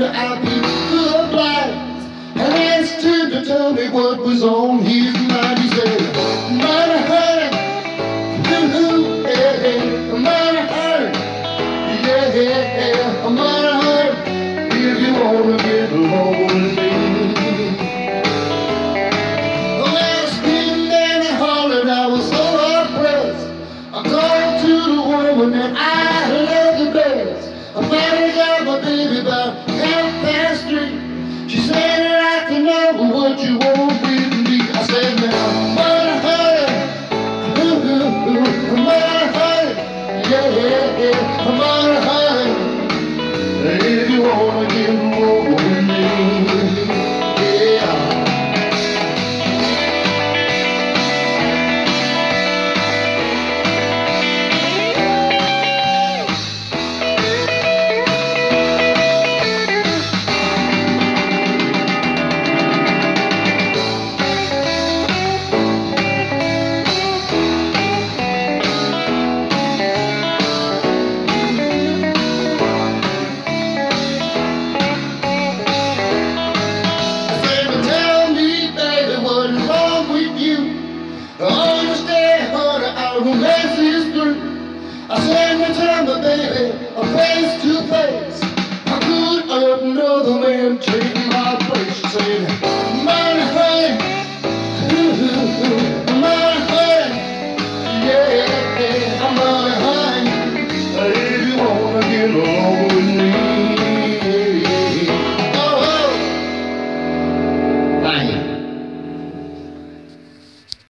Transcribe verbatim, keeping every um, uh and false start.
I'll be goodbye. And asked him to tell me what was on his mind. He said, mighty honey, ooh, yeah, yeah, mighty honey, yeah, yeah, yeah, mighty honey, if you wanna get along with me. Well, screamed and I hollered, I was so oppressed. I called to the woman that I loved the best. I finally got my baby about half past three. She said that I can know what you want with me. I said, now, mighty honey, ooh, ooh, ooh, mighty honey, yeah, yeah, yeah, mighty honey, if you wanna get more.